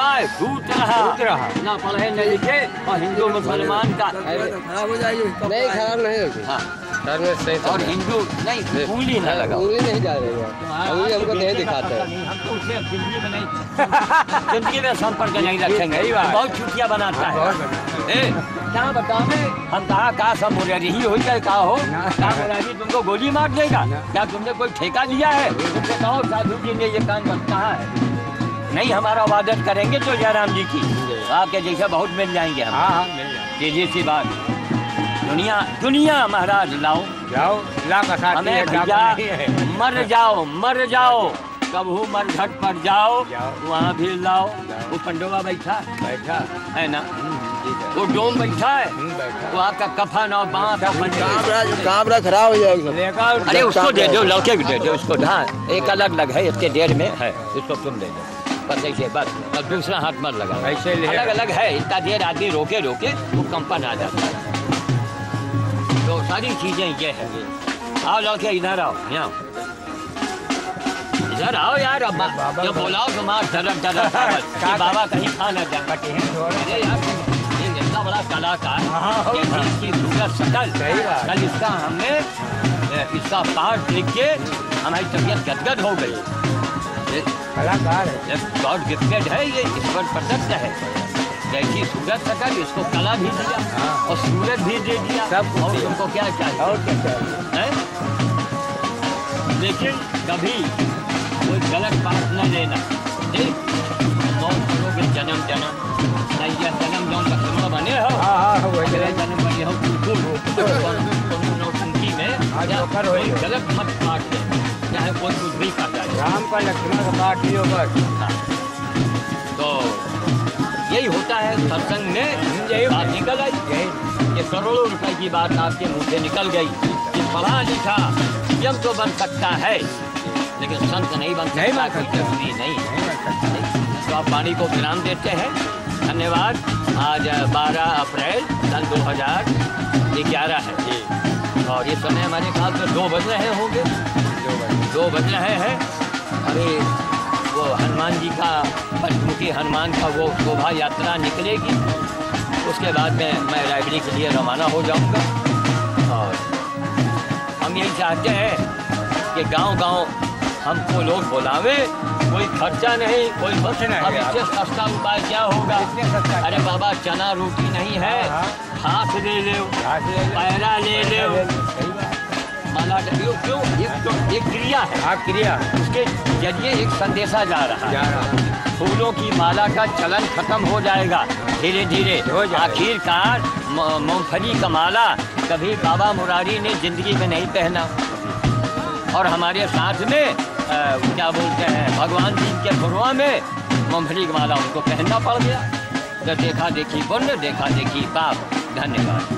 है, टूट रहा ना पढ़े न लिखे और हिंदू मुसलमान का खराब हो जाएगी। नहीं खराब नहीं होगी। हाँ सही और हिंदू नहीं उंगली न लगा, उंगली नहीं जा रही है, उंगली हमको नहीं दिखाते हैं। हम तो उसे जिंदगी में नहीं जिंदगी में संपर्क नहीं रखेंगे, बहुत छुट्टियाँ बनाता है। क्या बताओ हम कहा सब मुरारी ही हो जाए, कहा हो क्या मुरारी तुमको गोली मार देगा, क्या तुमने कोई ठेका लिया है? तुमसे कहो साधु जी ने ये काम बनता है, नहीं हमारा इबादत करेंगे तो जयराम जी की आपके जैसे बहुत मिल जाएंगे हम। हाँ मिल जाए। जी सी बात, दुनिया महाराज लाओ ला का हमें भैया मर जाओ कबहू मरघट पर जाओ वहाँ भी लाओ। वो पंडोवा बैठा है ना, वो डोम बैठा है, वो आपका कफन और बांस कामरा खराब हो जाएगा। अरे उसको दे दो, लौके भी दे दो उसको। हाँ एक अलग है, इसके डेढ़ में है, इसको तुम दे दो बस ऐसे, बस और दूसरा हाथ मत लगा, ऐसे अलग है। इतना देर आदमी रोके वो कंपन आ जाता है। तो सारी चीजें ये है। आओ लौके इधर आओ, यहाँ इधर आओ यार। अब जब बोलाओ तो मार धरम बाबा कहीं खा न जाए। अरे यार ये इतना बड़ा कलाकार, इसकी सूरत शकल, कल इसका हमने इसका पाठ लिख के हमारी तबीयत गदगद हो गई। कलाकार है, गॉड गिफ्टेड है ये, ईश्वर प्रदत्त है। जैसी सूरत शकल इसको कला भी दिया और सूरत भी दे दिया, सब और तुमको क्या चाहिए और क्या चाहिए? लेकिन कभी कोई गलत बात न लेना। जन्म नहीं, यह जन्म जौन बच्चों बने हो, जन्म बने हो नौटंकी में गलत मत काट दे, चाहे कोई कुछ भी काटा जाए। राम का लक्ष्मण का पाठ ही होगा। तो यही होता है सत्संग में, यही बात निकल आई। ये करोड़ों रुपए की बात आपके मुंह से निकल गई कि पढ़ा लिखा यम तो बन सकता है लेकिन संत नहीं बन सकता, जरूरी नहीं है। तो आप वाणी को विराम देते हैं। धन्यवाद। आज 12 अप्रैल सन 2011 है और ये समय हमारे ख्याल से 2 बज रहे होंगे, 2 बज रहे हैं। अरे वो हनुमान जी का, पंचमुखी हनुमान का वो शोभा यात्रा निकलेगी, उसके बाद में मैं रायबरेली के लिए रवाना हो जाऊंगा। और हम यही चाहते हैं कि गांव-गांव हमको लोग बुलावे, कोई खर्चा नहीं, कोई बस नहीं। अब इससे सस्ता उपाय क्या होगा? अरे बाबा चना रोटी नहीं है, हाथ ले लो, पैरा ले लो, माला क्यों एक क्रिया है, क्रिया उसके जरिए एक संदेशा जा रहा है। फूलों की माला का चलन खत्म हो जाएगा धीरे धीरे। आखिरकार मूंगफली का माला कभी बाबा मुरारी ने जिंदगी में नहीं पहना और हमारे साथ में क्या बोलते हैं भगवान जी के गुरुआ में मूंगफली की माला उनको पहनना पड़ गया। तो देखा देखी पुण्य, देखा देखी पाप। धन्यवाद।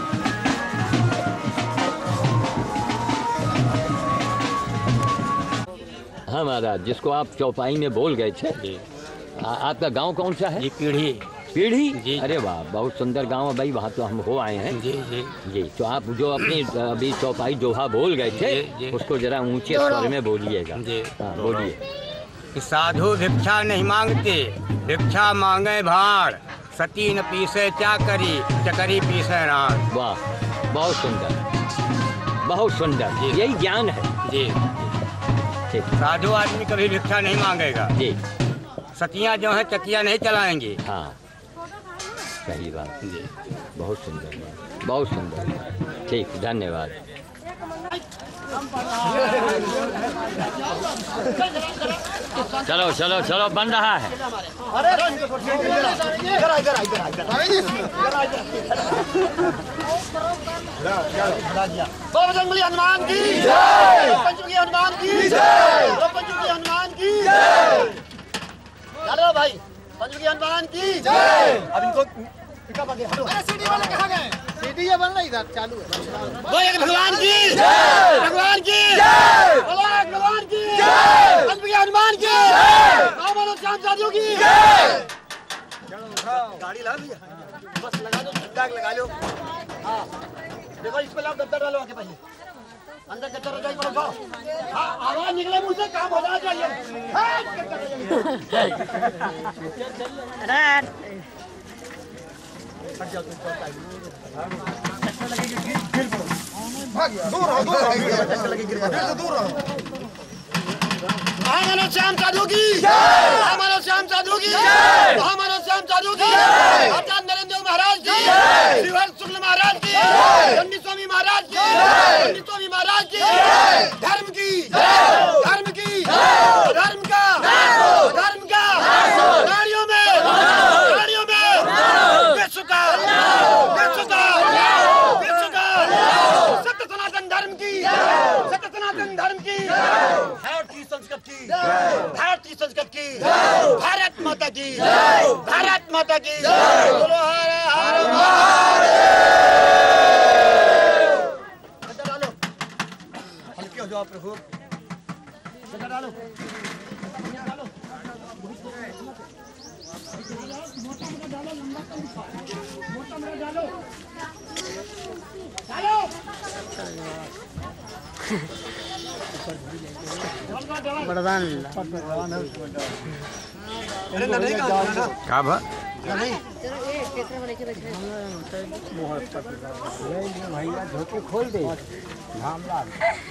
हाँ महाराज, जिसको आप चौपाई में बोल गए थे, आपका गांव कौन सा है? पीढ़ी जी। अरे वाह, बहुत सुंदर गांव है भाई, वहाँ तो हम हो आए हैं। जी। तो आप जो अपनी अभी चौपाई जोहा बोल गए थे उसको जरा ऊंचे स्वर में बोलिएगा। बोलिए। साधु भिक्षा नहीं मांगते, भिक्षा मांगे भाड़, सती न पीसे चाकरी, चकरी पीसे राण। वाह, बहुत सुंदर, बहुत सुंदर। यही ज्ञान है जी। साधु आदमी कभी भिक्षा नहीं मांगेगा जी। सतियाँ जो है चकिया नहीं चलाएंगी। हाँ सही बात जी, बहुत सुंदर बात, बहुत सुंदर। ठीक, धन्यवाद। चलो चलो चलो, बन रहा है। बजरंगबली हनुमान की जय, पंचमुखी हनुमान की जय, पंचमुखी हनुमान की जय। चलो भाई, पंचमुखी हनुमान की जय। अब इनको सीडी वाले कहाँ गए? सीडी ये बन रही इधर चालू है। बोले भगवान की जय, भगवान की जय, भगवान की जय, पंचमुखी हनुमान की जय, राम श्याम साधियों की जय। गाड़ी ला भैया, बस लगा दो, दाग लगा लो। हाँ देखो, इसको लाओ, गद्दा डालो आगे पहले। अंदर कच्चा रजाई पर उठाओ। हाँ, आवाज निकले मुझसे काम हो जाना चाहिए। महामानव श्याम साधु की महामानव श्याम साधु की महामानव श्याम साधु की आचार्य नरेंद्र महाराज की श्रीहर्ष शुक्ल महाराज की पंडित स्वामी महाराज की पंडित स्वामी महाराज की धर्म की धर्म की धर्म का गाड़ियों में विश्व का सत्य सनातन धर्म की भारतीय संस्कृति की भारत माता की बोलो हर हर महादेव। डालो हल्के हो जाओ प्रभु, डालो बड़दान क्या भा भैया धोती खोल दे धामला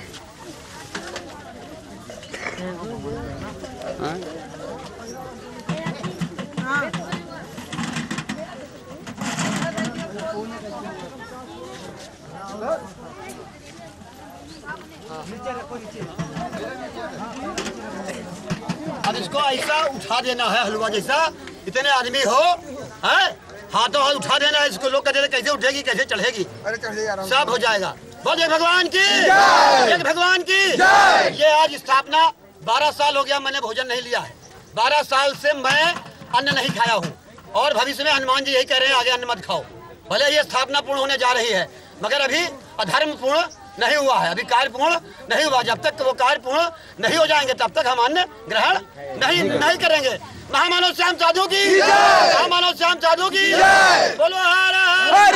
अब इसको ऐसा उठा देना है हलवा जैसा, इतने आदमी हो हैं, हाथों हाथ उठा देना है इसको। लोग कहते हैं कैसे उठेगी कैसे चढ़ेगी, सब हो जाएगा। बोलिए भगवान की एक भगवान की। ये आज स्थापना 12 साल हो गया मैंने भोजन नहीं लिया है, 12 साल से मैं अन्न नहीं खाया हूँ और भविष्य में हनुमान जी यही कह रहे हैं आगे अन्न मत खाओ। भले ये स्थापना पूर्ण होने जा रही है मगर अभी अधर्म पूर्ण नहीं हुआ है, अभी कार्य पूर्ण नहीं हुआ। जब तक वो कार्य पूर्ण नहीं हो जाएंगे तब तक हम अन्न ग्रहण नहीं करेंगे। महामानव श्याम साधु की महामानव श्याम साधु की बोलो हर हर।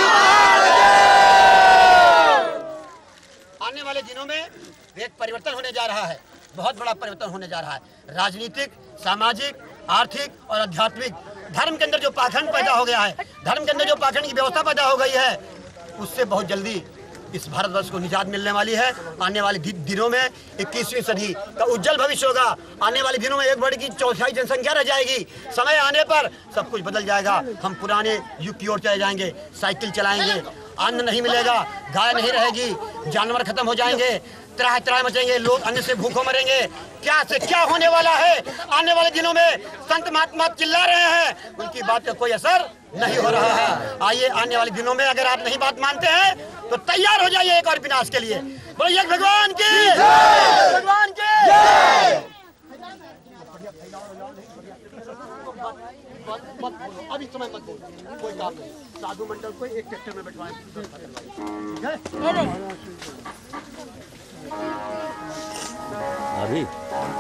आने वाले दिनों में एक परिवर्तन होने जा रहा है, बहुत बड़ा परिवर्तन होने जा रहा है। राजनीतिक, सामाजिक, आर्थिक और आध्यात्मिक धर्म के अंदर जो पाखंड पैदा हो गया है, धर्म के अंदर जो पाखंड की व्यवस्था पैदा हो गई है, उससे बहुत जल्दी इस भारतवर्ष को निजात मिलने वाली है। आने वाले दिनों में 21वीं सदी का उज्जवल भविष्य होगा। आने वाले दिनों में 1 की 1/4 जनसंख्या रह जाएगी। समय आने पर सब कुछ बदल जाएगा। हम पुराने युग की ओर चले जाएंगे, साइकिल चलाएंगे, अन्न नहीं मिलेगा, गाय नहीं रहेगी, जानवर खत्म हो जाएंगे, त्राह मचेंगे, लोग अन्न से भूखों मरेंगे। क्या से क्या होने वाला है आने वाले दिनों में? संत महात्मा चिल्ला रहे हैं, उनकी बात का कोई असर नहीं हो रहा है। आइए आने वाले दिनों में अगर आप नहीं बात मानते हैं तो तैयार हो जाइए एक और विनाश के लिए। बोलिए भगवान की भगवान की। अभी समय मत बोलो, कोई काम नहीं। साधु मंडल को एक ट्रैक्टर में बैठवाएं। अभी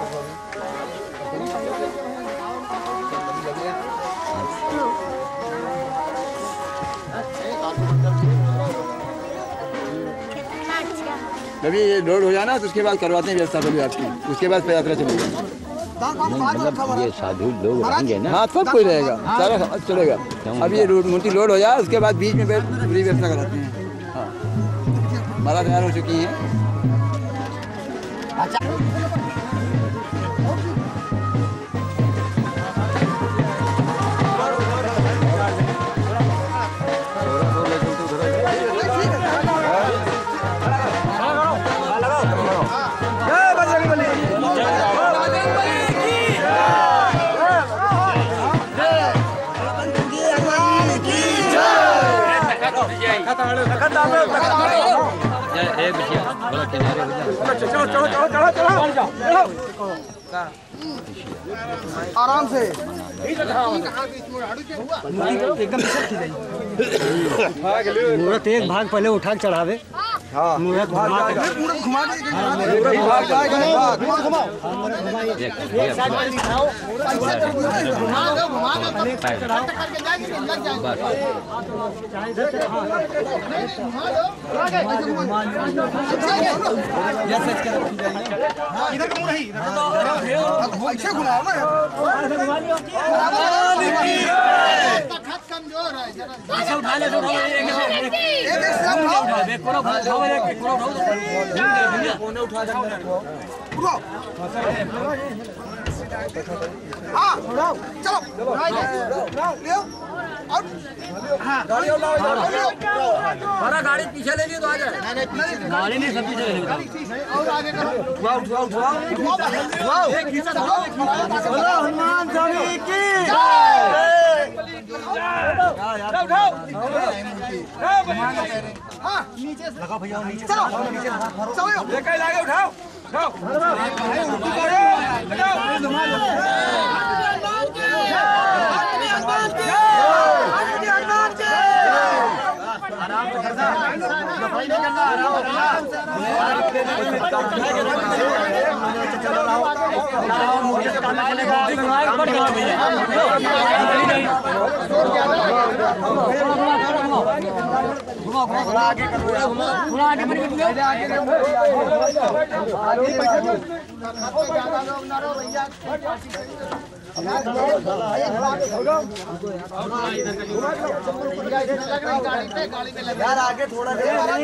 अभी ये लोड हो जाना तो उसके बाद करवाते हैं व्यवस्था कभी आपकी, उसके बाद यात्रा चलेगी। मतलब ये साधु लोग रहेंगे ना? हाँ सब कोई रहेगा, सारा समाज चलेगा। अभी ये मूर्ति लोड हो जाए उसके बाद बीच में पूरी व्यवस्था कराते हैं। हाँ माला तैयार हो चुकी है। आराम से मुहूर्त एक भाग पहले उठा के चढ़ावे। हाँ पूरा घुमा गाड़ी पीछे ले लियो तो आ जाए। गाड़ी नहीं सब पीछे ले लियो और आगे करो। हनुमान स्वामी की नीचे लगाओ भैया नीचे चलो लेकर आगे उठाओ यार आगे थोड़ा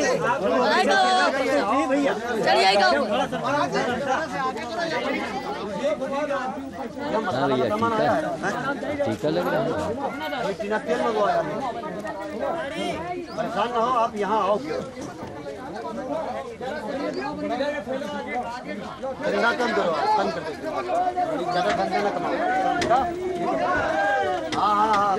टीका लग रहा है। तेल लगवाया परेशान ना हो आप यहाँ आओ कम करो कम कर ज़्यादा धंधे ना कमाओ। हाँ हाँ हाँ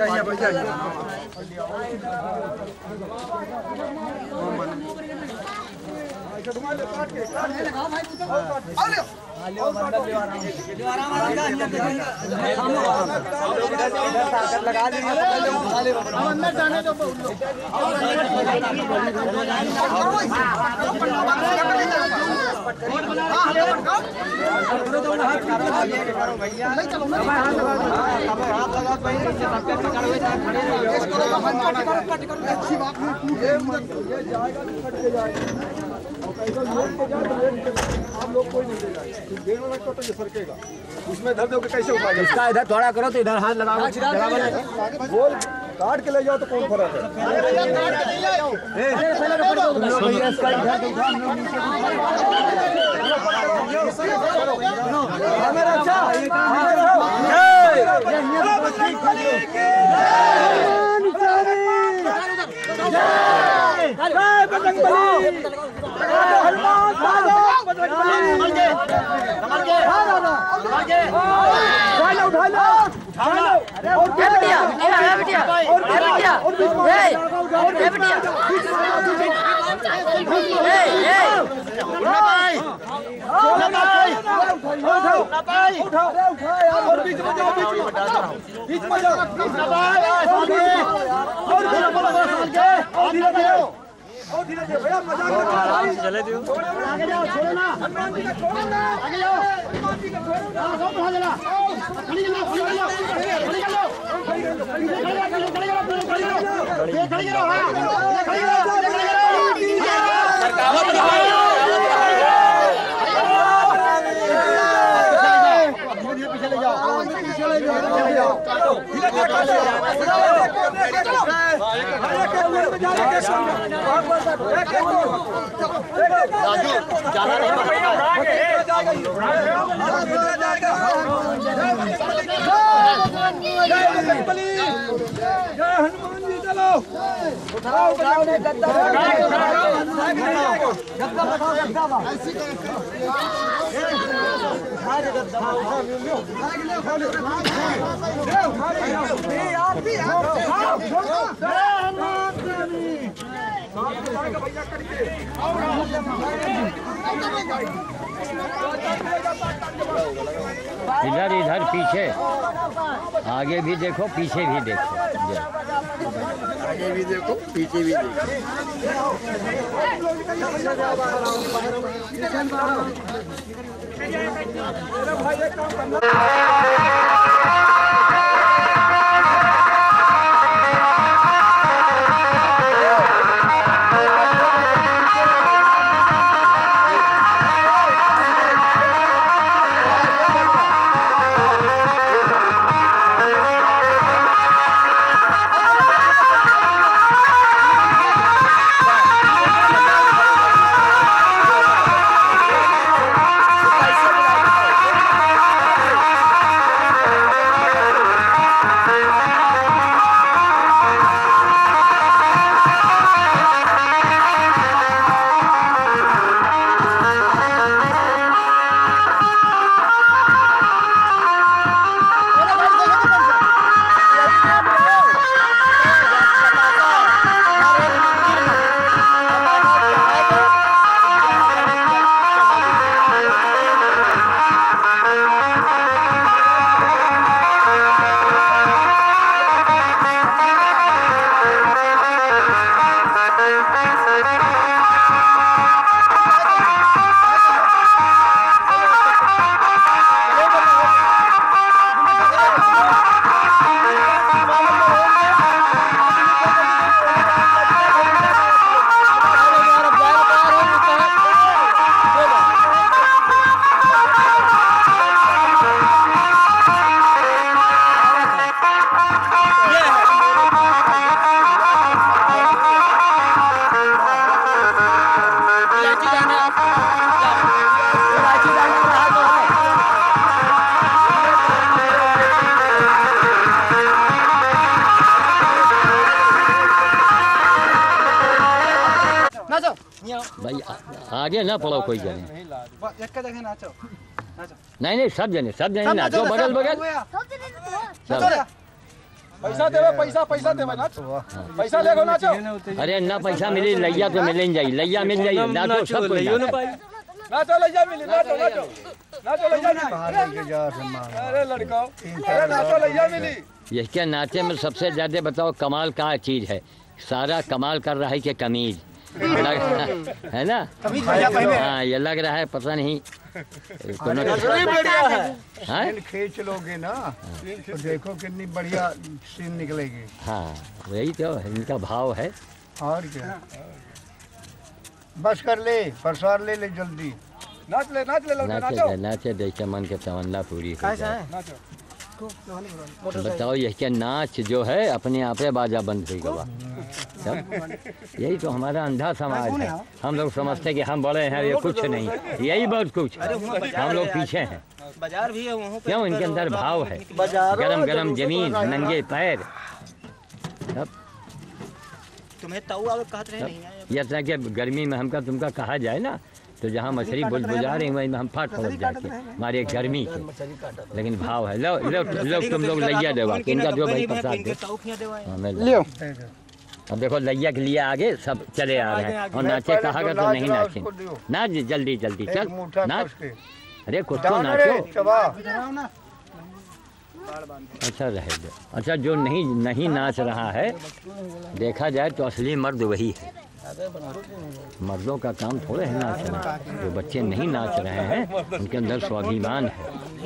लगा अंदर जाने दो अच्छी बात आप लोग कोई नहीं देगा देने में तो ये सरकेगा उसमें धर दोगे कैसे उठाएगा इसका इधर थोड़ा करो तो इधर हाथ लगाओ बोल काट के ले जाओ तो कौन फर्क चले दियो आगे जाओ छोड़ो ना आगे जाओ हनुमान जी चलो उठाओ इधर इधर पीछे, आगे भी देखो पीछे भी देखो, आगे भी देखो पीछे भी देखो। भाई आगे ना पड़ो कोई जने, नहीं नहीं सब जने नाचो, बगल बगल पैसा देवे, पैसा पैसा देवे, नाच पैसा लेगो नाचो। अरे ना पैसा मिली लैया तो मिल जाई, लैया मिल जाई, नाचो सब कोई नाचो लैया मिली, नाचो नाचो नाचो लैया मिली। अरे लड़का, अरे नाचो लैया मिली। इसके नाचे में सबसे ज्यादा बताओ कमाल का चीज है, सारा कमाल कर रहा है कि कमीज है ना, हाँ ये लग रहा है पता नहीं खींच लोगे ना तो देखो कितनी बढ़िया सीन निकलेगी। हाँ वही तो इनका भाव है। और क्या, बस कर ले, प्रसार ले ले जल्दी, नाच ले नाच ले, नाचे नाचे देखे मन के तमन्ना पूरी हो जाए। बताओ ये क्या नाच जो है अपने आप बाजा बंद हुई गवा। यही तो हमारा अंधा समाज है, हम लोग समझते कि हम बड़े हैं, ये कुछ नहीं, यही बहुत कुछ, हम लोग पीछे हैं। बाजार भी है वहाँ पे, क्यों इनके अंदर भाव है, गरम गरम जमीन, नंगे पैर, तुम्हें ताऊ आगे कहते रहे नहीं आए। ये तरह के गर्मी में हमका तुमका कहा जाए ना तो जहाँ मछली बुझा रही वहीं हम फाट फड़क जाके हमारे गर्मी से, लेकिन भाव है। लो लो लो तुम लोग लैया देवा, इनका जो भाई प्रसाद दो। अब देखो लैया के लिए आगे सब चले आ रहे हैं और नाचे कहागा तो नहीं नाचे, नाच जल्दी जल्दी चल नाच, अरे कुछ तो नाचो। अच्छा रहे दो, अच्छा जो नहीं नाच रहा है देखा जाए तो असली मर्द वही है, मर्दों का काम थोड़े है नाचना। जो बच्चे नहीं नाच रहे हैं उनके अंदर स्वाभिमान है।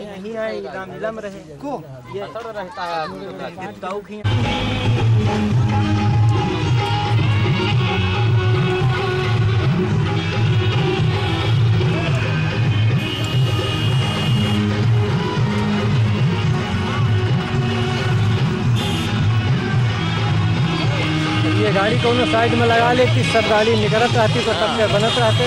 ये गाड़ी को साइड में लगा लेती, सब गाड़ी निकलत रहती तो सब बनत रहते।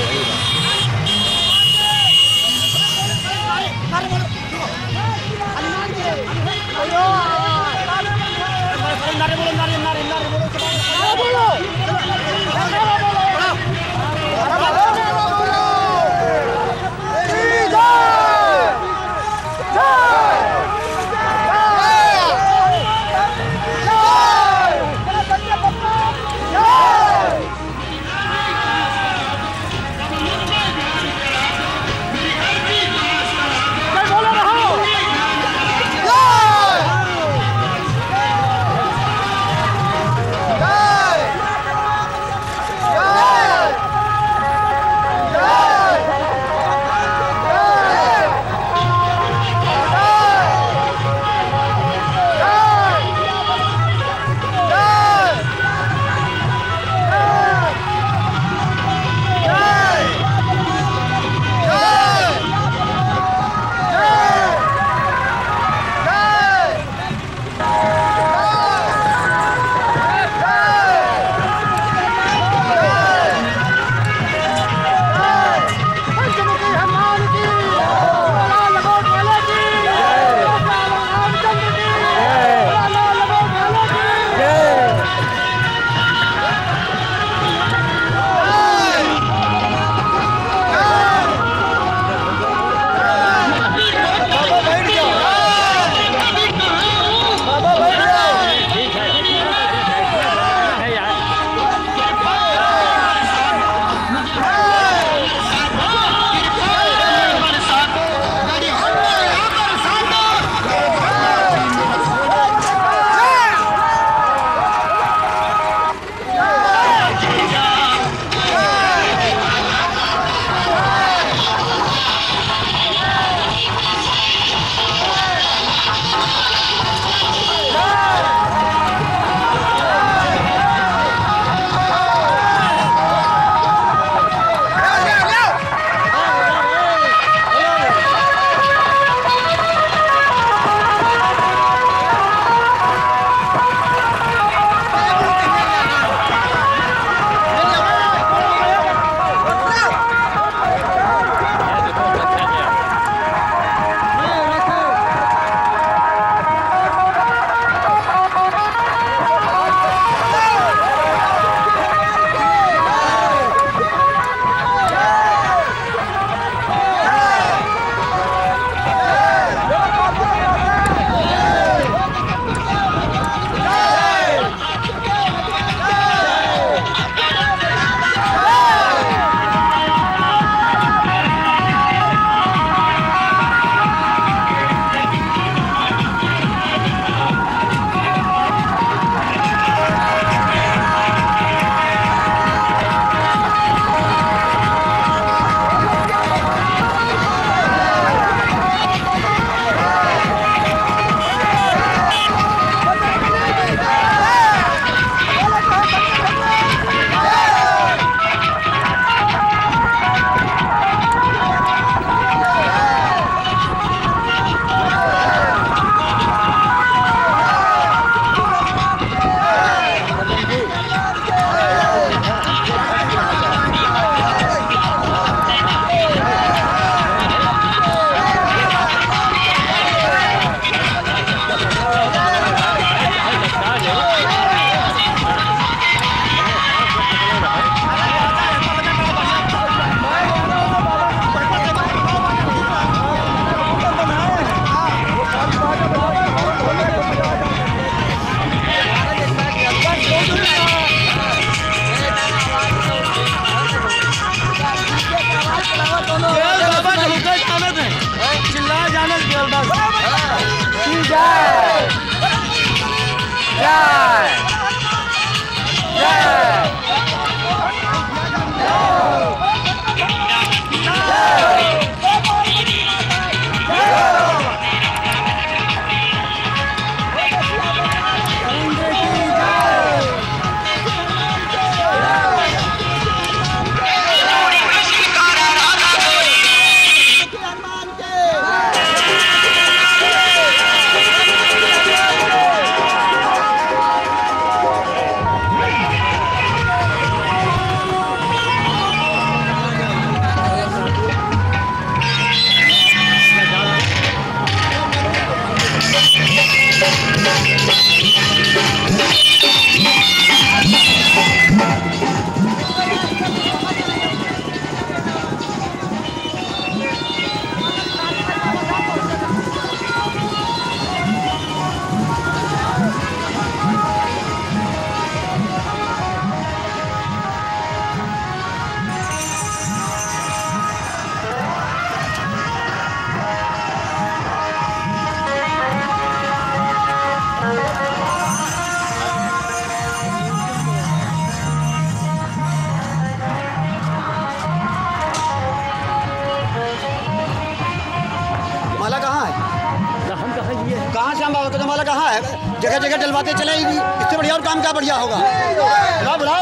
जगह जगह डलवाते चले, इससे बढ़िया और काम क्या बढ़िया होगा। बुलाओ बुलाओ,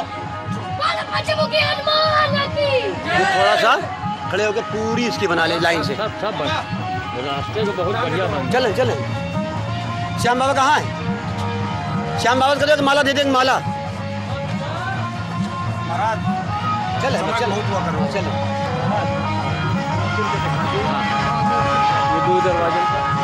थोड़ा सा खड़े होकर पूरी इसकी बना ले लाइन से। सब रास्ते को बहुत बढ़िया बन। चले चले। श्याम बाबा कहाँ है? श्याम बाबा को माला दे देंगे, माला। चले चले चले। ये 2 दरवाजे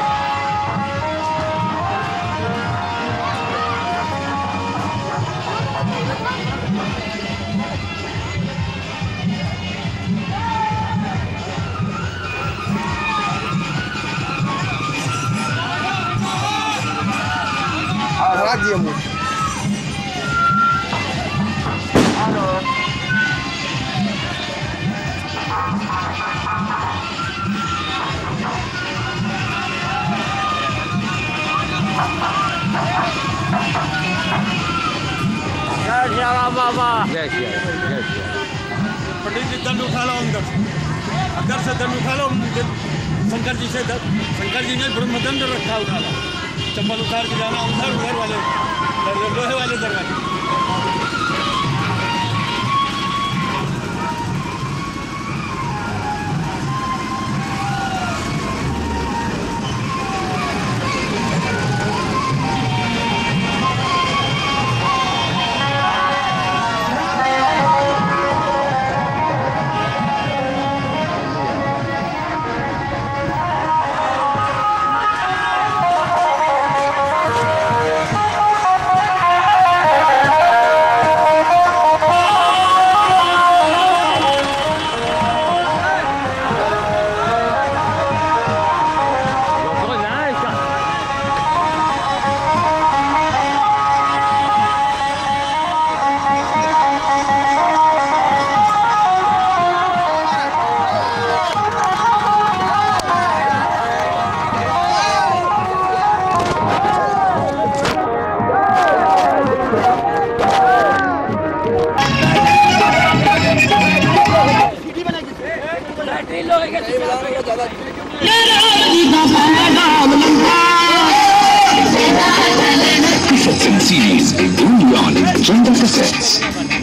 पंडित जी दंड उठा लो अंदर से दंड उठा लो। शंकर जी से शंकर जी ने ब्रह्मदंड रखा, उठा लो। चप्पल उतार के जाना उधर वाले लोहे वाले दरवाजे। CDs only on Jungle Cassettes.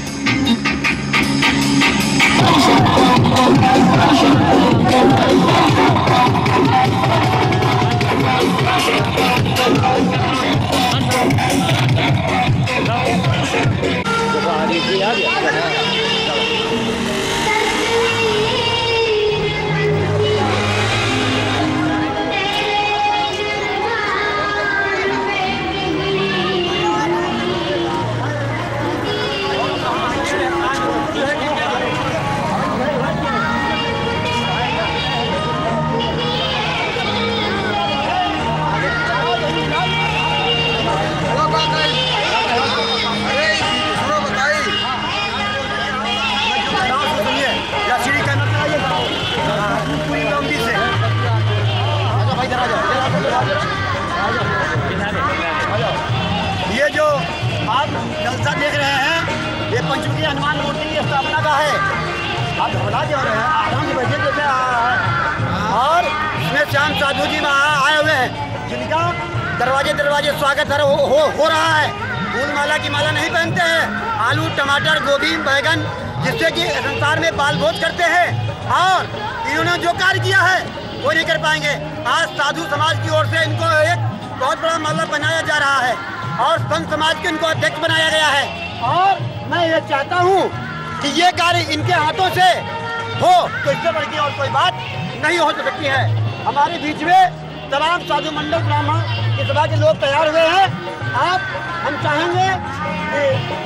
ये जो आप जलसा देख रहे हैं, ये पंचमुखी हनुमान मूर्ति की स्थापना का है। आप भला जो रहे हैं, आराम से बैठे जैसे और इसमें श्याम साधु जी वहाँ आए हुए हैं, जिनका दरवाजे दरवाजे स्वागत हो रहा है। फूल माला की माला नहीं पहनते हैं, आलू टमाटर गोभी बैगन, जिससे कि संसार में बाल भोज करते हैं। और इन्होंने जो कार्य किया है वो नहीं कर पाएंगे। आज साधु समाज की ओर से इनको एक बहुत बड़ा माला बनाया जा रहा है और संत समाज के इनको अध्यक्ष बनाया गया है। और मैं ये चाहता हूँ कि ये कार्य इनके हाथों से हो तो इससे बढ़ के और कोई बात नहीं हो सकती है। हमारे बीच में तमाम साधु मंडल ब्राह्मण की सभा के लोग तैयार हुए हैं। आप हम चाहेंगे कि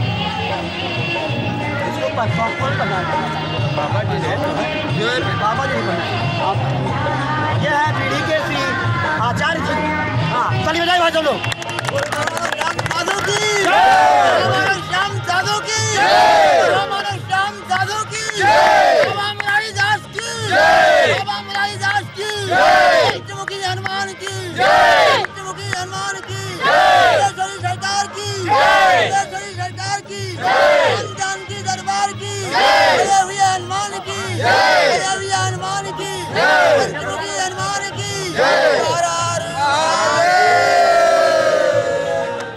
इसको कौन बनाए? बाबा जी ने बाबा जी बनाए। ये है पीढ़ी के श्री आचार्य जी। हाँ चलिए बजाइए भाई सब लोग। साधु की श्याम साधु की श्याम साधु की दास की दास की पंचमुखी हनुमान की पंचमुखी हनुमान की सरकार की सरकार की जानकी दरबार की हनुमान की हनुमान की पंचमुखी हनुमान की।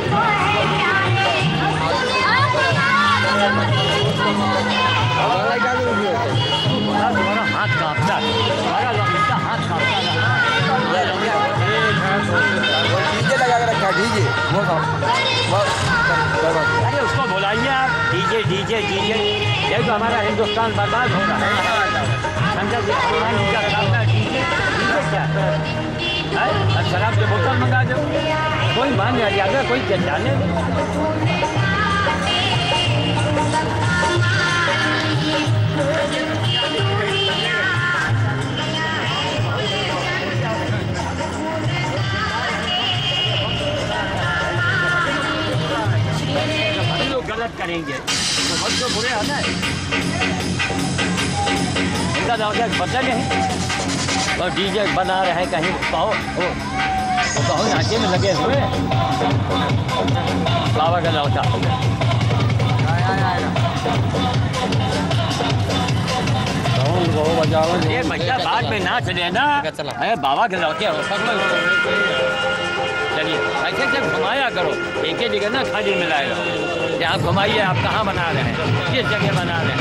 तुम्हारा हाथ कांपता है, तुम्हारा लौंडा हाथ कांपता रहा। डीजे लगा के रखा, डीजे अरे उसको बुलाइए आप, डीजे डीजे डीजे, ये तो हमारा हिंदुस्तान बर्बाद हो रहा है। समझा जी, भगवान जी का कामना डीजे, डीजे क्या है? शराब के बोतल मंगा दो, कोई मान मर्यादा कोई जाने नहीं। गलत करेंगे तो बहुत तो बुरे है ना, इनका दौर पता नहीं और डीजे बना रहे हैं कहीं पाओ कहो नाचे में लगे हुए बाबा का लौटा ये भैया बाद में नाच लेना है बाबा के लौटे चलिए ऐसे से घुमाया करो, एक ही जगह ना खाली मिलाएगा। आप घुमाइए, आप कहाँ बना रहे हैं, किस जगह बना रहे हैं?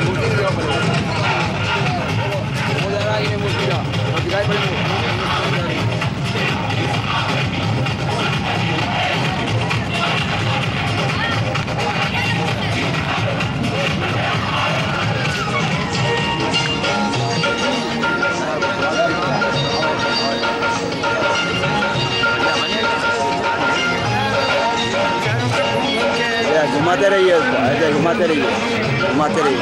घुमाते रहिए, ऐसे घुमाते रहिए, घुमाते रहिए।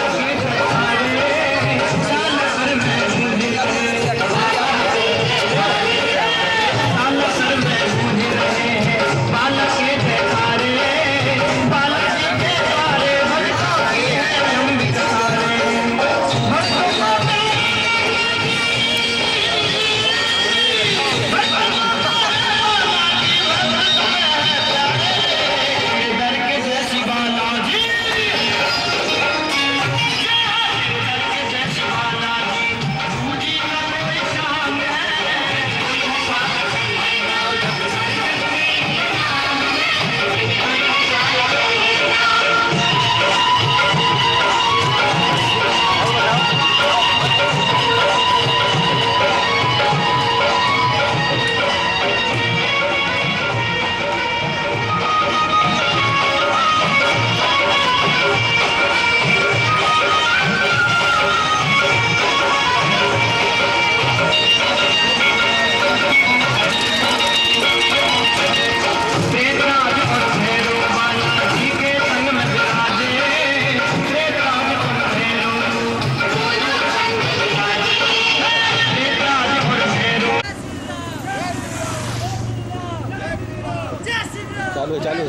चालू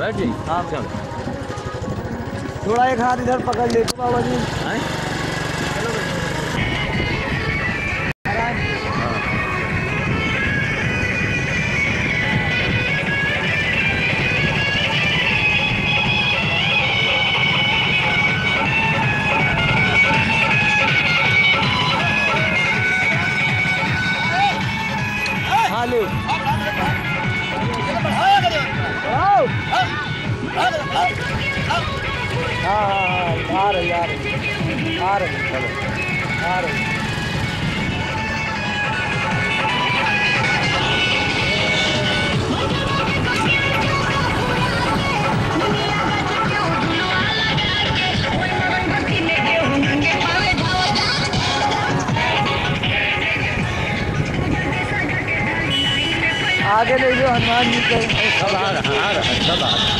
बैठ जाइए। हाँ चलो। थोड़ा एक हाथ इधर पकड़ लेते बाबा जी। हाँ लो। हाँ आ रही चलो आ रही। आगे ले लो हनुमान जी के। सब आ रहा सब आ रहा।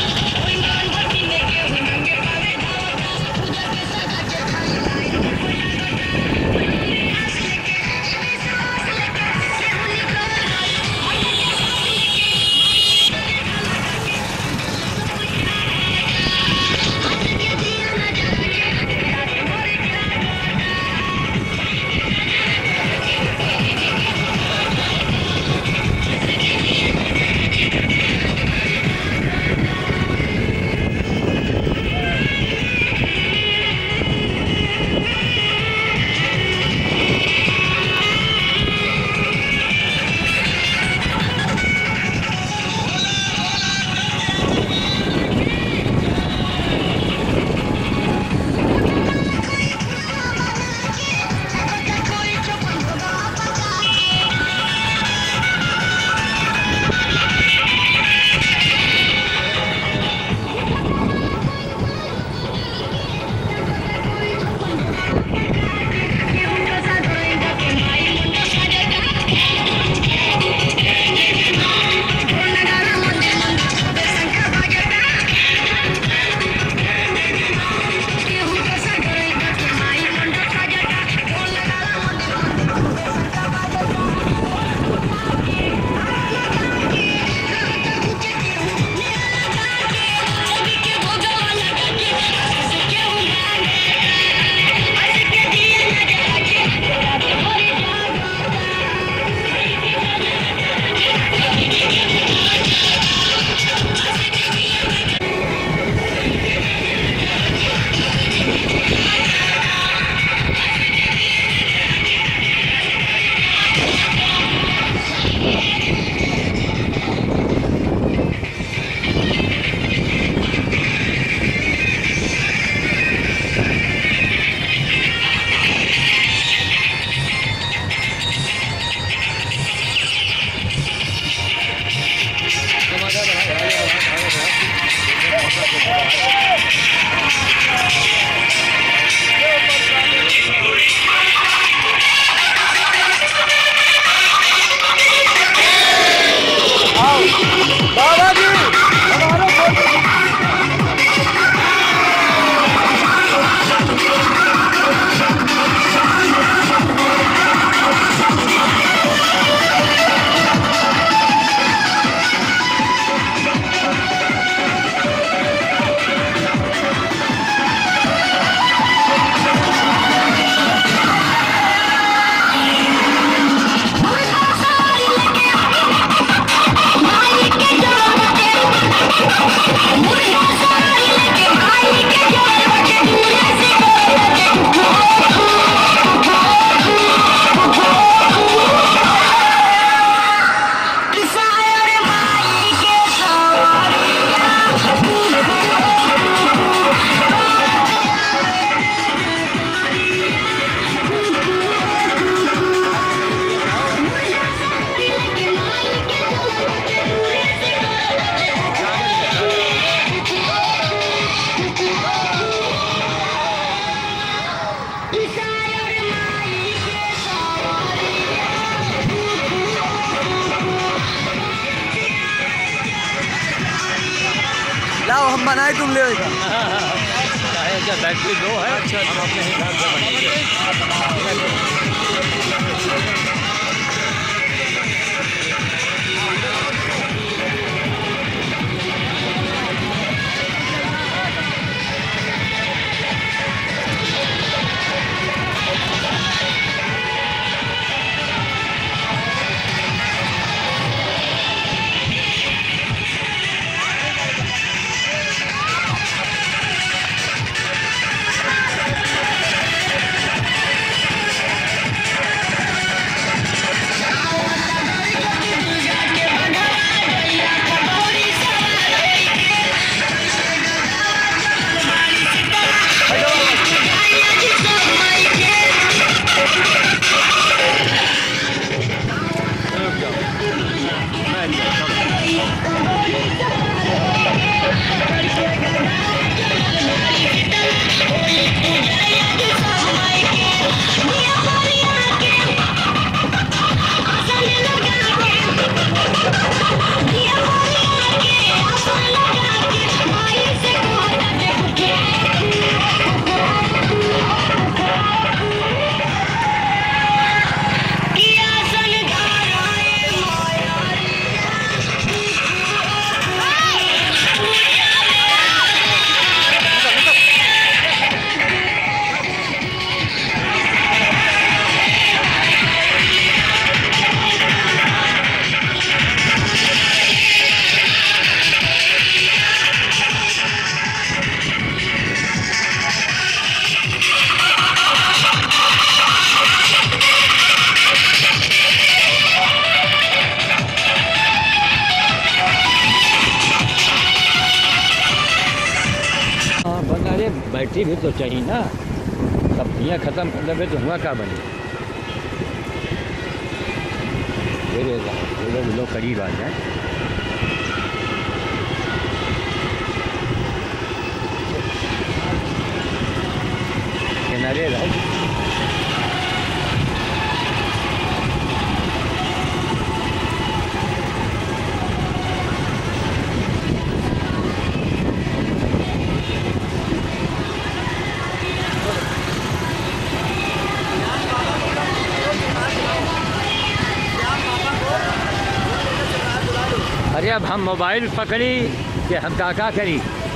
लाओ हम बनाए तुम ले क्या फैक्ट्री दो है। अच्छा हम अपने हिसाब से बनाएंगे। सोसाइटी भी तो चाहिए ना, सब्जियाँ ख़त्म कर देवे तो हुआ का बने। ये लोग करीब आ जाए। किनारे रहो। अरे अब हम मोबाइल पकड़ी कि हम का करी।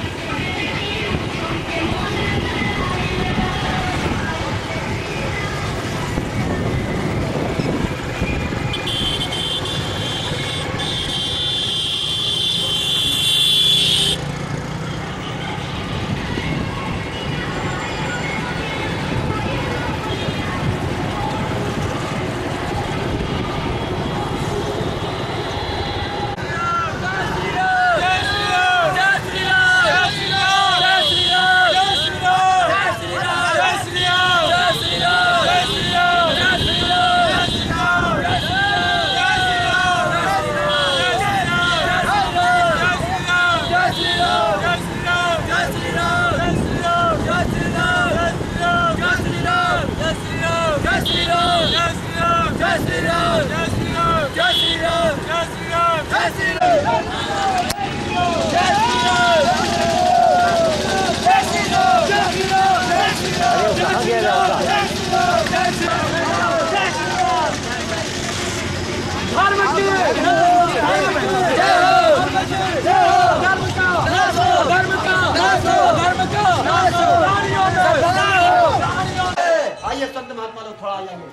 आइए संत महात्मा लोग थोड़ा आ जाइए,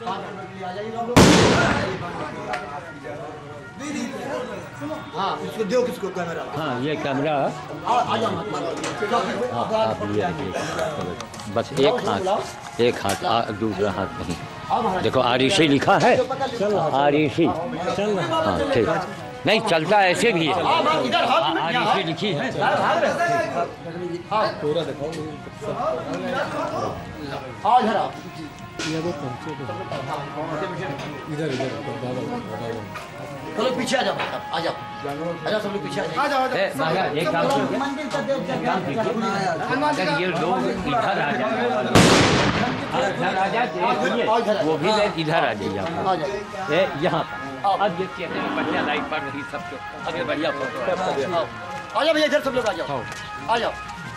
हाँ इसको दो, किसको कैमरा। हाँ ये कैमरा। आ जाओ महात्मा लोग। हाँ आप ये देखिए, बस एक हाथ दूसरा हाथ नहीं। देखो आरिशी लिखा है, आरिशी। हाँ ठीक, नहीं चलता ऐसे भी है, आरिशी लिखी है। पूरा देखो। इधर चलो पीछे आ जाओ, आ जाओ सब लोग पीछे आ जाओ। एक काम अगर ये लोग इधर आ जाए, वो भी इधर आ जाइए यहाँ पर। अब देखिए बढ़िया लाइट पड़ रही सबको, अगर बढ़िया फोटो। आ जाओ भैया, इधर सब लोग आ जाओ, आ जाओ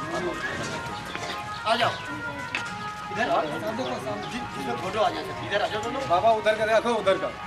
आ जाओ इधर। फोटो आ जाए, इधर आ जाओ बाबा, उधर का देखो, उधर का।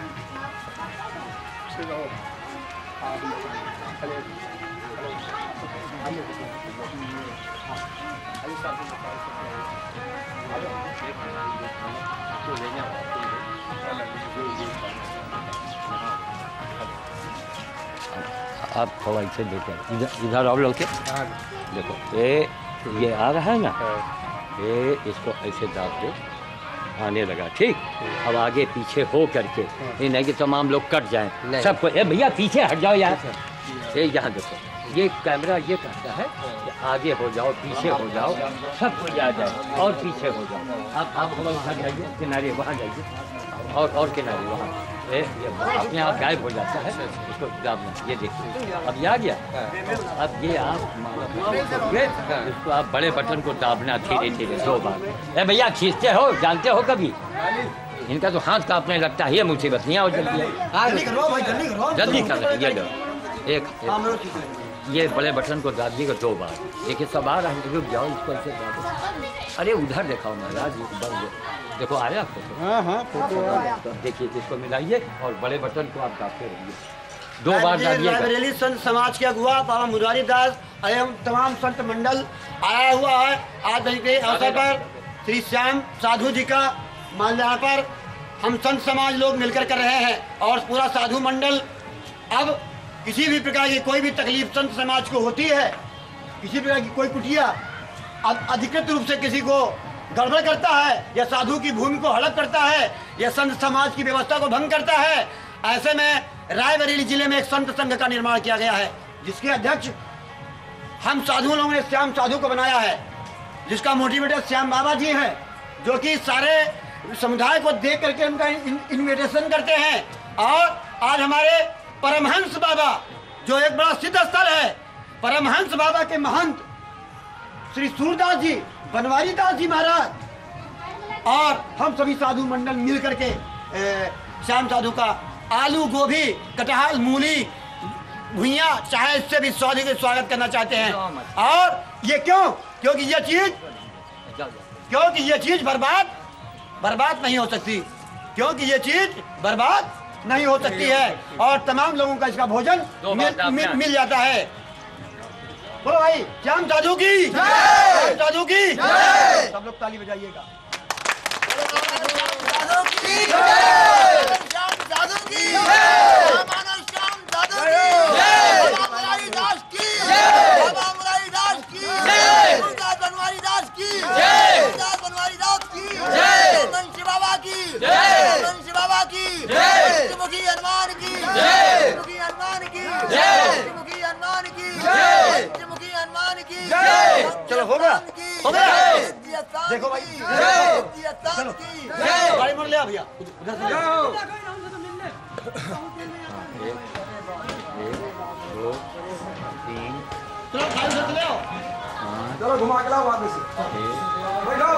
आप थोड़ा इसे देखें, इधर आप लोग के देखो, ये आ रहा है ना, ये इसको ऐसे दाब दो, आने लगा। ठीक, अब आगे पीछे हो करके, ये नहीं कि तमाम लोग कट जाएं सबको। भैया पीछे हट जाओ यार। ये यहाँ देखो, ये कैमरा ये कहता है कि आगे हो जाओ, पीछे हो जाओ, सब कुछ आ जाए और पीछे हो जाओ। आप थोड़ा उधर जाइए, किनारे वहाँ जाइए, और किनारे वहाँ। ये अपने आप गायब हो जाता है, इसको दाबना। ये देखिए अब ये आ गया। अब ये आप इसको आप बड़े बटन को दाबना धीरे धीरे 2 बार। भैया खींचते हो, जानते हो कभी इनका तो हाथ कांपने लगता है। ये मुसीबत नहीं आओ जल्दी जल्दी कर। ये लो एक ये बड़े बटन को दाबिएगा 2 बार। देखिए सब आ रहा है, रुक जाओ, इसको ऐसे दाबो। अरे उधर दिखाओ महाराज, देखो आया फोटो। हाँ फोटो। तो देखिए इसको मिलाइए और बड़े बटन को आप दाबते रहिए, 2 बार दाबिएगा। रायबरेली संत समाज के अगुआ बाबा मुरारी दास एवं तमाम संत मंडल आया हुआ है। आज के अवसर पर श्री श्याम साधु जी का माल्यार्पण हम संत समाज लोग मिलकर कर रहे हैं, और पूरा साधु मंडल। अब किसी भी प्रकार की कोई भी तकलीफ संत समाज को होती है, किसी प्रकार की कोई कुटिया अधिकृत रूप से किसी को गड़बड़ करता है, या साधु की भूमि को हड़प करता है, या संत समाज की व्यवस्था को भंग करता है, ऐसे में रायबरेली जिले में एक संत संघ का निर्माण किया गया है, जिसके अध्यक्ष हम साधु लोगों ने श्याम साधु को बनाया है। जिसका मोटिवेटर श्याम बाबा जी हैं, जो कि सारे समुदाय को देख करके उनका इन्विटेशन करते हैं। और आज हमारे परमहंस बाबा, जो एक बड़ा सिद्ध स्थल है, परमहंस बाबा के महंत श्री सूरदास जी, बनवारी दास जी महाराज और हम सभी साधु मंडल मिल करके श्याम साधु का आलू, गोभी, कटहल, मूली, भुइया, चाहे इससे भी स्वागत करना चाहते हैं। और ये क्यों? क्योंकि ये चीज बर्बाद नहीं हो सकती, क्योंकि ये चीज बर्बाद नहीं हो सकती है और तमाम लोगों का इसका भोजन मिल जाता है। बोलो भाई, श्याम साधु की जय, श्याम साधु की जय। सब लोग ताली बजाइएगा। चलो हो गया, हो गया। देखो भाई, चलो भाई मुड़ ले भैया, उधर से चलो भाई उधर ले आओ, चलो घुमा के लाओ वापस बैठो।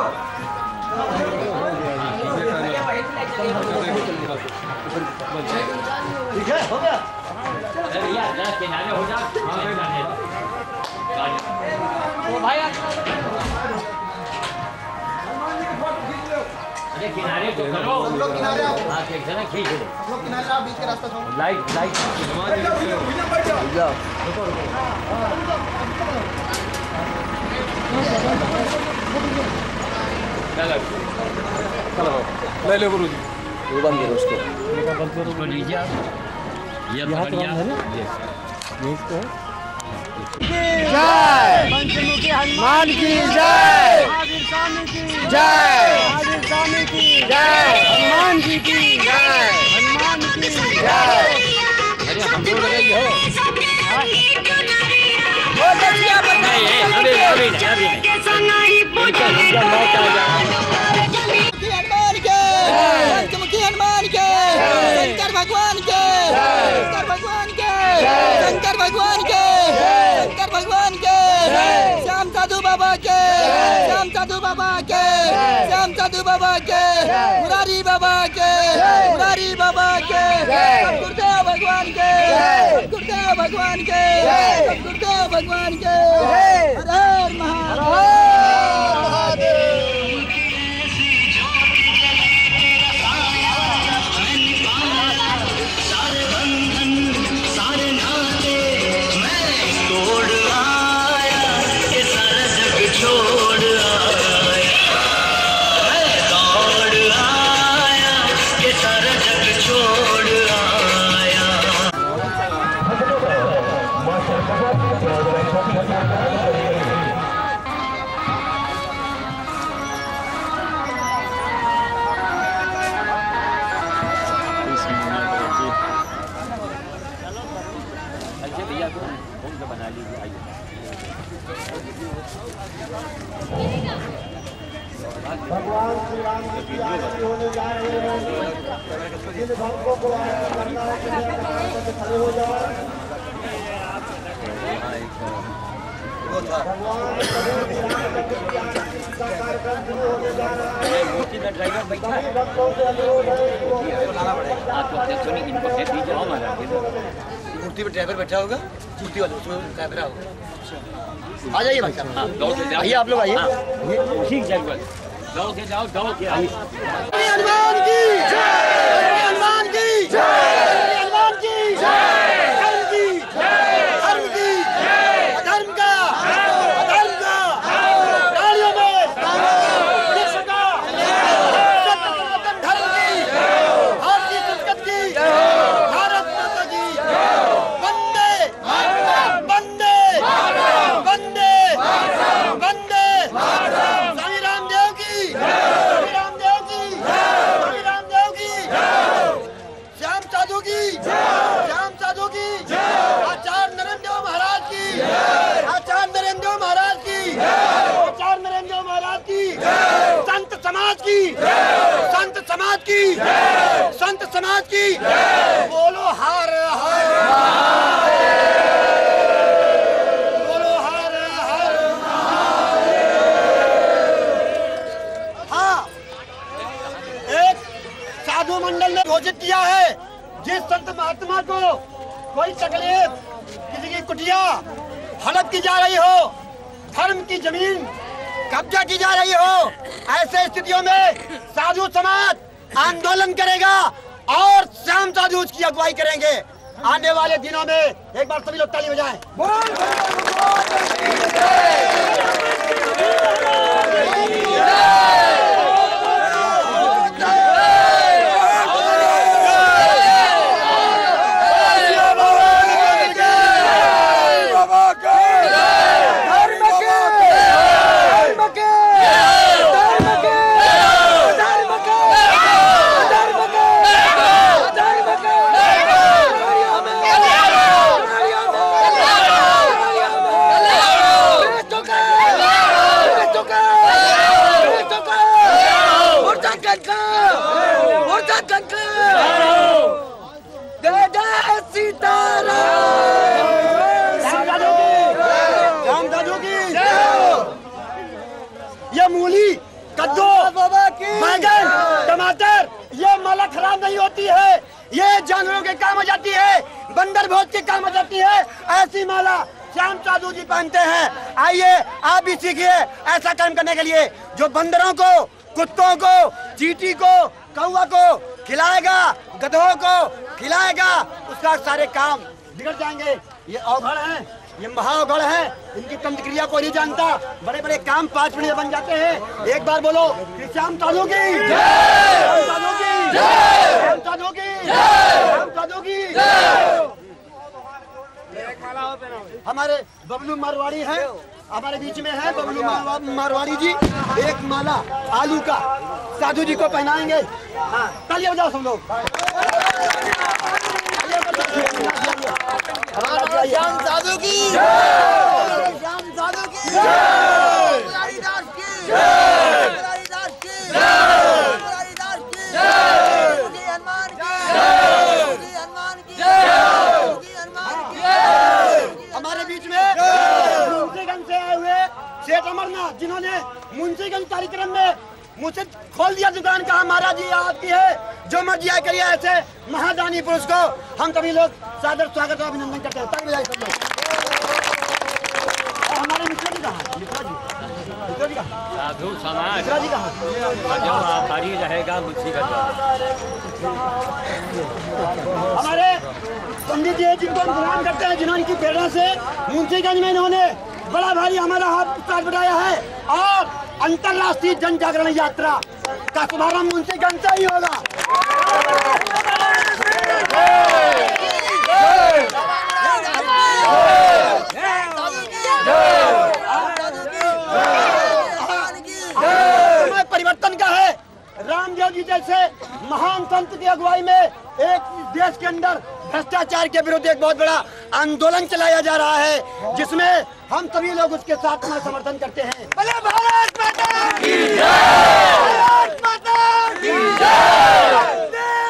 ठीक है, हो गया। भैया किनारे हो जा, भाई अरे किनारे तो करो, हम लोग किनारे आओ। हाँ ठीक है ना, खींच लो, हम लोग किनारे आओ, बीच के रास्ता छोड़ो। लाइट जाओ, चलो ले लो गुरुजी, वो बंद करो उसको लीजिए आप, ये पकड़िए ये इसको जय पंचमुखी हनुमान की जय, महावीर स्वामी की जय, महावीर स्वामी की जय, हनुमान जी की जय, हनुमान की जय। अरे हम लोग लगे हो पंचमुखी हनुमान के, शंकर भगवान के, शंकर भगवान के, शंकर भगवान के, शंकर भगवान के, श्याम साधु बाबा के, श्याम साधु बाबा के, श्याम साधु बाबा के, मुरारी बाबा के, मुरारी बाबा के, गुरुदेव भगवान के, गुरुदेव भगवान के, गुरुदेव भगवान के। हर हर महादेव। भगवान श्री राम की आरती होने जा रही है। जिन भक्तों को करना है कि खड़े हो जाओ। भगवान श्री राम की आरती का कार्यक्रम शुरू होने जा रहा है। सभी भक्तों से अनुरोध है। मूर्ति पे ड्राइवर बैठा होगा, मूर्ति वाला उसमें कैमरा होगा। आ जाइए भाई साहब, आइए आप लोग आइए। ठीक जरूर दौड़ के जाओ, दौड़ के आइए। हनुमान की जय, हनुमान की जय, हनुमान की जय, धर्म की जय, धर्म की जय, अधर्म का, अधर्म का, गाड़ियों में विश्व का, सत्य सनातन धर्म की, भारतीय संस्कृति की, भारत माता की, वंदे वंदे वंदे वंदे, स्वामी रामदेव की, स्वामी रामदेव की, स्वामी रामदेव की। की, संत समाज की, संत समाज की, बोलो हर हर, बोलो हर हर। हाँ, एक साधु मंडल ने घोषित किया है, जिस संत महात्मा को कोई तकलीफ, किसी की कुटिया हड़प की जा रही हो, धर्म की जमीन कब्जा की जा रही हो, ऐसे स्थितियों में साधु समाज आंदोलन करेगा और श्याम साधु की अगुवाई करेंगे। आने वाले दिनों में एक बार सभी लोग ताली बजाएं। ये मूली, कद्दू, बैगन, टमाटर, ये माला खराब नहीं होती है, ये जानवरों के काम आ जाती है, बंदर भोज के काम आ जाती है। ऐसी माला श्याम साधु जी पहनते हैं। आइए आप भी सीखिए ऐसा काम करने के लिए, जो बंदरों को, कुत्तों को, चींटी को, कौवा को खिलाएगा, गधों को खिलाएगा, उसका सारे काम बिगड़ जाएंगे। ये अवघड़ है, ये महाअवघड़ है, इनकी तंत्र क्रिया को नहीं जानता, बड़े बड़े काम 5 मिनट में बन जाते हैं। एक बार बोलो श्याम साधु की जय, श्याम साधु की जय, श्याम साधु की जय, श्याम साधु की जय। हमारे बबलू मारवाड़ी हैं, हमारे बीच में है बबलू मारवाड़ी जी। एक माला आलू का साधु जी को पहनाएंगे। हाँ, तालियां बजाओ सब लोग। श्याम साधु की जय, श्याम साधु की जय, मुरारीदास की जय, मुरारीदास की जय, मुरारीदास की जय, हनुमान की जय, हनुमान की जय, हनुमान की जय। हमारे बीच में मुंशीगंज से आए हुए सेठ अमरनाथ, जिन्होंने मुंशीगंज कार्यक्रम में मुझसे खोल दिया दुकान, कहा महाराज जी आपकी है, जो मर्जी आए करिए। ऐसे महादानी पुरुष को हम सभी लोग सादर स्वागत और अभिनंदन करते हैं। तक बजाइए सब लोग। और हमारे मिश्रा जी कहाँ? मिश्रा जी, मिश्रा जी कहाँ? साधु समाज मिश्रा जी कहाँ? जो आभारी रहेगा मुझी का। हमारे पंडित जी जिनको हम प्रणाम करते हैं, जिन्होंने की प्रेरणा से मुंशीगंज में इन्होंने बड़ा भारी हमारा हाथ स्टार्ट बढ़ाया है, और अंतरराष्ट्रीय जन जागरण यात्रा का शुभारंभ मुंशीगंज से ही होगा। समय परिवर्तन का है। रामदेव जी जैसे महान संत की अगुवाई में एक देश के अंदर भ्रष्टाचार के विरुद्ध एक बहुत बड़ा आंदोलन चलाया जा रहा है, जिसमें हम सभी लोग उसके साथ में समर्थन करते हैं। बोले भारत माता की जय, भारत माता की जय।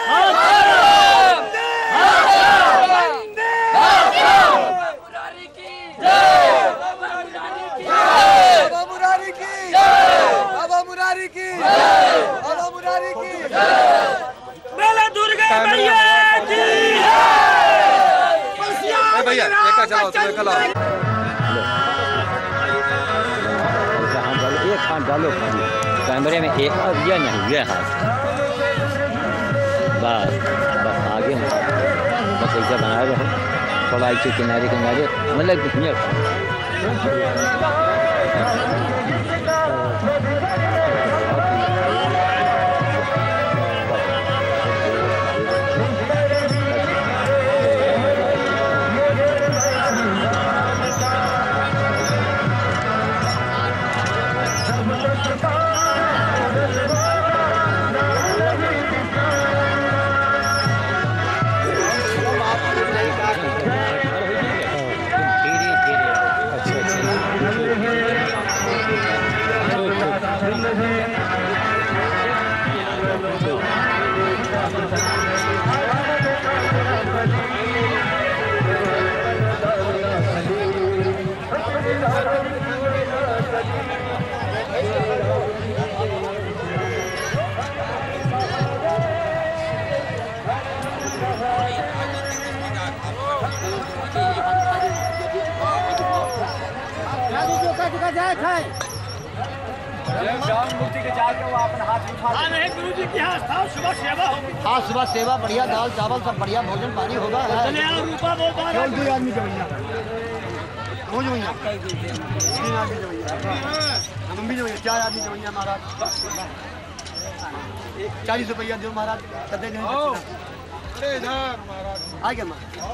भैया एक चलाओ, तुम्हें चलाओ। एक हाथ डालो कैमरे में, एक और ये नहीं, ये हाथ बस बस आगे बस ऐसा बनाए रहो, थोड़ा ऐसे किनारे किनारे, मतलब हाँ सुबह सेवा बढ़िया, दाल चावल सब बढ़िया, भोजन पानी होगा। आदमी हम भी 4 आदमी जवैया महाराज, 40 रुपया दो महाराज। आ गया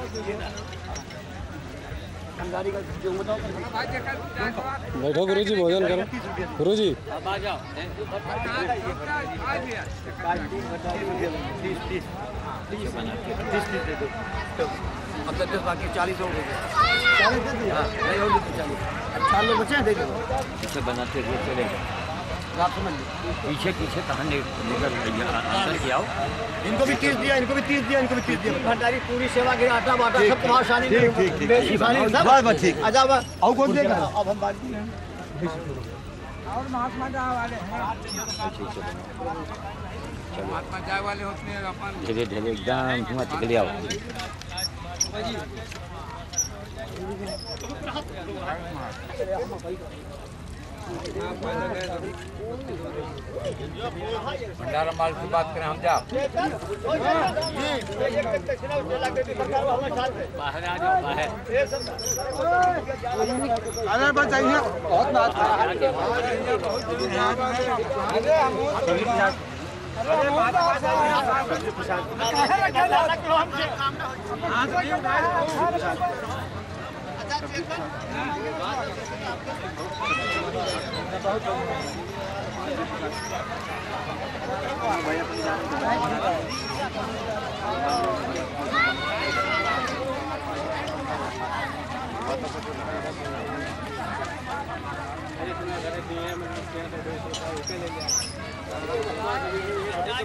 बैठो गुरु जी, भोजन करो गुरु जी। अब तक 10 बाकी 40 हो गए। 40 दे दिया, नहीं हो 40। 4 लोग बचे हैं, दे दो। इसे बनाते हुए चलेगा। आप समझ पीछे पीछे कहाँ निकल भैया अंदर के आओ। इनको भी 30 दिया, इनको भी 30 दिया, इनको भी 30 दिया। भंडारी पूरी सेवा के आटा वाटा सब तुम्हारा शानी। ठीक ठीक ठीक, बस ठीक। अच्छा अब कौन देगा? अब हम बात और महात्मा जा वाले होते हैं अपन धीरे धीरे एकदम धुआं चिकले आओ। भंडारा माल की बात करें हम जा बाहर आ जाओ, बाहर अगर बताइए बहुत बात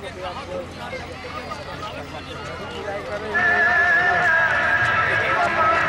है।